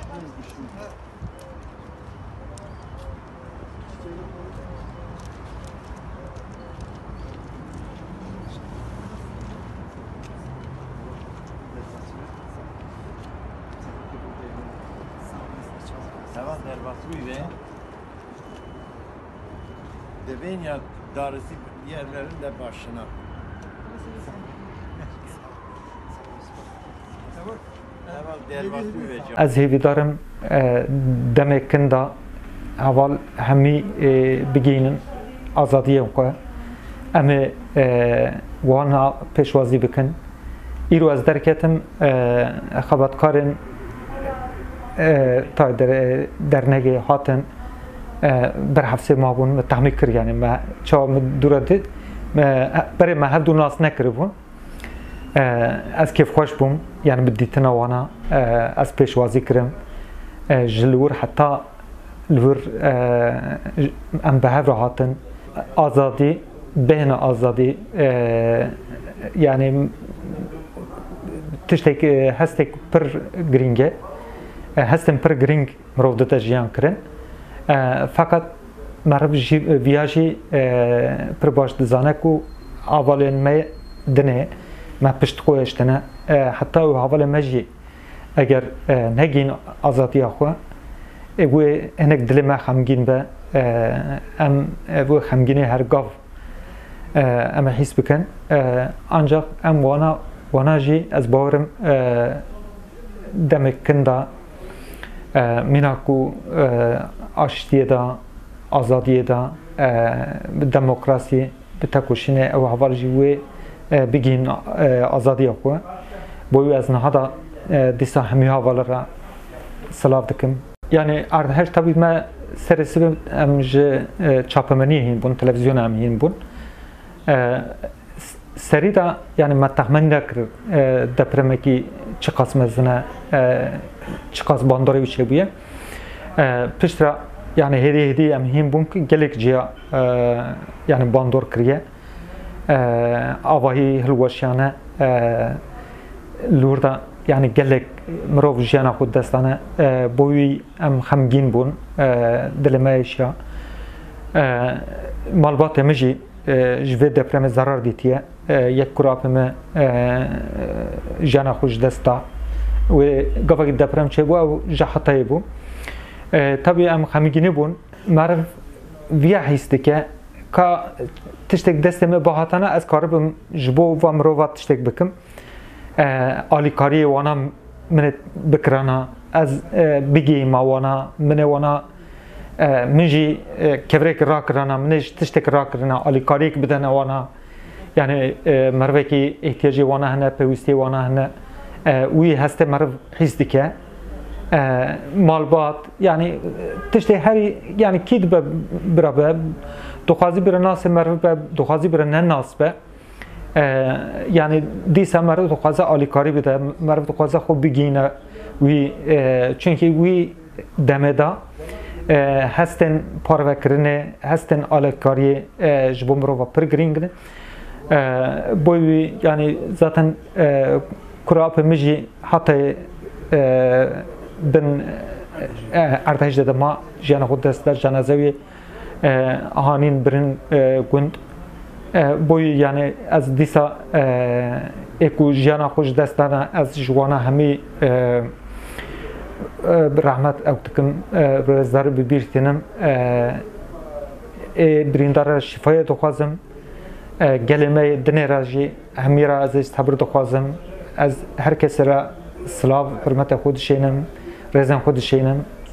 Tamam derbasıyı ve devin ya darısı yerlerin de başına. از هیویدارم دمکن دا اول همی بگینن آزادی که اما وانا پیشوازی بکن ایرو از درکتم خبرکارن تا در نگه هاتن بر حفظ ما بون تحمیل کرد یعنی ما چه دوراده برای ما هفت دو ناس نکردم از کیف خوش بوم یعنی بدیتنا وانا از پیشوازی کردم جلور حتی لور ام به هفت هاتن آزادی بین آزادی یعنی تشتک هستک پر گرینگه هستم پر گرینگ مرودت جیان کرن فقط مرب ویاجی پر باش دزانه کو اولین می دنه ما پشت خویشتنه حتی او اول مجی اگر نگین آزادی آخوا و هنگ دل ما خمگین به ام و خمگینه هر گاو ام حس بکن آنجا ام وانا جی از باورم دمکن دا میناکو آشتیه دا آزادیه دا دموکراسی بتکوشینه او حوال جیوه بگین آزادی آخوه بوی از نهادا دیسا همی حواله را سلاف دکم یعنی اردهش طبی ما سرسی ام جه چاپمنی هین بون تلویزیون هم هین بون سری دا یعنی ما تخمین نکر دپرمکی چه قسم ازنه چه قسم بانداری بچه بویه پشت را یعنی هدی ام هین بون که گلک جیا یعنی باندار کریه آواهی هلوشیانه لوردا یعنی گلک مروف جیانا خود دستانه بوی ام خمگین بون دل مایشیا مالبات مجی جوه دپرم ضرر دیتیه یک کراپ ما جیانا خوش دستا و گفت دپرم چه بو او جحطه بو طبعا ام خمگینی بون معرف ویا هستی که تشتک دستم باهاتانه از کاربم جبو و مروات تشتک بکم آلیکاری وانا من بکرانا از بگی ما وانا منجی کبریک را کرانا منش تشتک را کرانا آلیکاریک بدن وانا یعنی مروه کی احتیاجی وانا هنه پیوستی وانا هنه وی هسته مرو حس دیگه مالبات یعنی تشتی هری یعنی کید برابر دخوازی بر ناس مرو به دخوازی بر نناس به یعنی دیسا مرو دخوازه آلیکاری بده مرو دخوازه خوب بگینه وی چونکی وی دمدا هستن پارو کرنه هستن آلیکاری جبوم رو و پرگرینگه بوی یعنی ذاتن کراپ مجی حتی بن ارتش داده ما جان خود دست در جنازه آهانین برن گند بوی یعنی از دیسا اکو جان خوش دستانه از جوانا همی رحمت او تکم روزدار ببیرتینم بریندار شفای دخوازم گلمه دنی راجی همی را از استبر دخوازم از هر کس را سلاف حرمت خود شینم رزن خود شینم